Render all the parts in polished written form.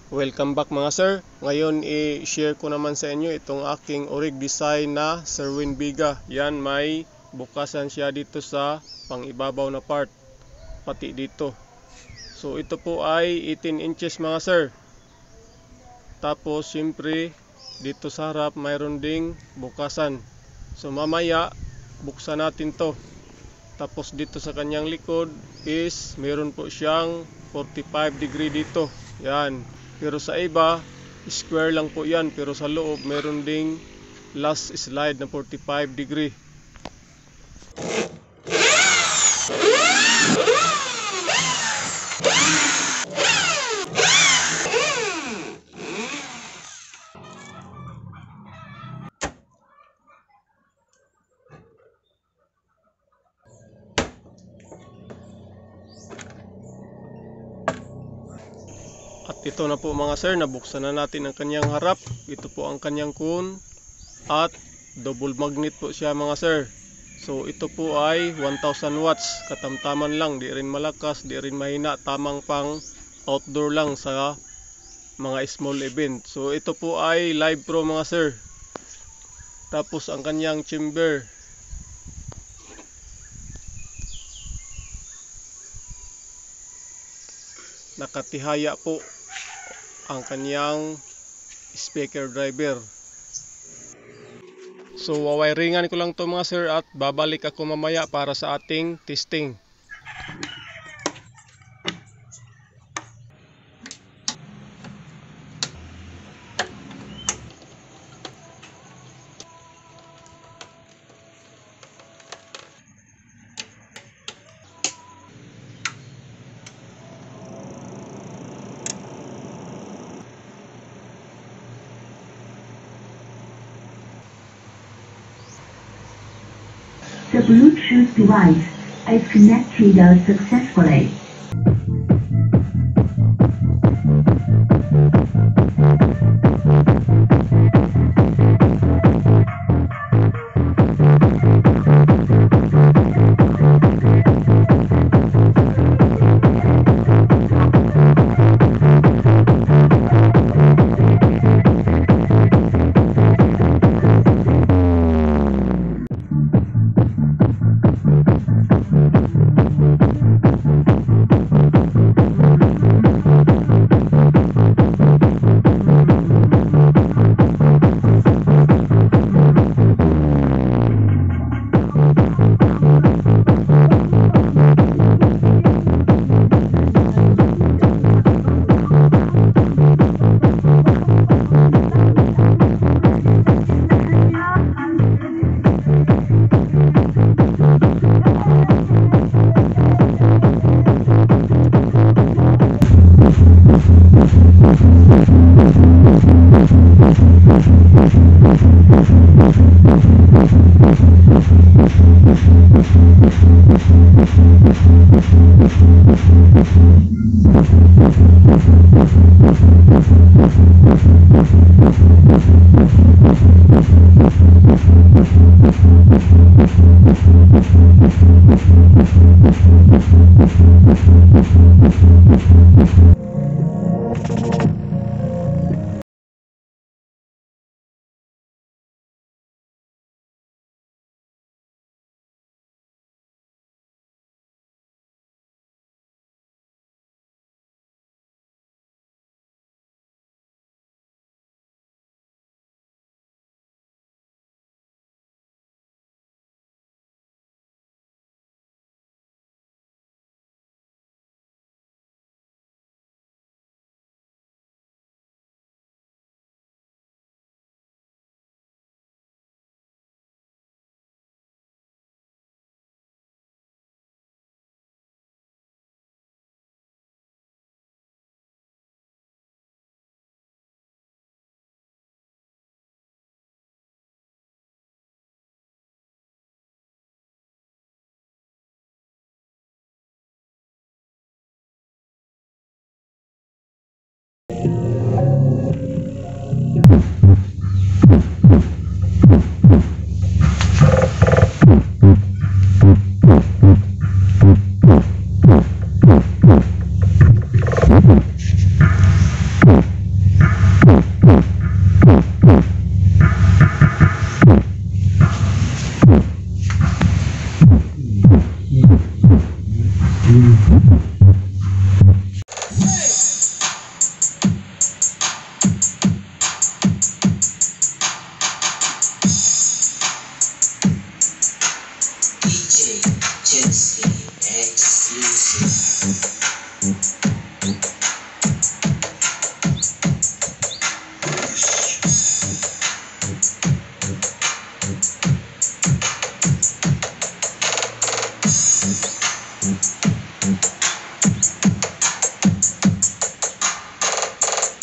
Welcome back mga sir. Ngayon i-share ko naman sa inyo itong aking Orig design na Sherwin Biga. Yan, may bukasan siya dito sa pangibabaw na part, pati dito. So ito po ay 18 inches mga sir. Tapos siyempre dito sa harap mayroon ding bukasan. So mamaya buksan natin to. Tapos dito sa kanyang likod is meron po siyang 45 degree dito. Yan. Pero sa iba, square lang po yan. Pero sa loob, meron ding last slide na 45 degree. At ito na po mga sir, nabuksan na natin ang kanyang harap. Ito po ang kanyang kun at double magnet po siya mga sir. So ito po ay 1000 watts, katamtaman lang, di rin malakas, di rin mahina, tamang pang outdoor lang sa mga small event. So ito po ay Live Pro mga sir. Tapos ang kanyang chamber, nakatihaya po ang kanyang speaker driver. So wawiringan ko lang to mga sir at babalik ako mamaya para sa ating testing. The Bluetooth device is connected successfully.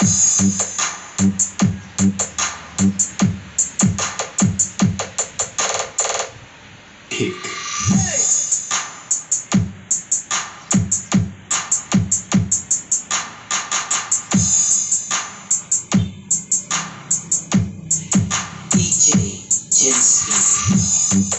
Kick. DJ Jensen.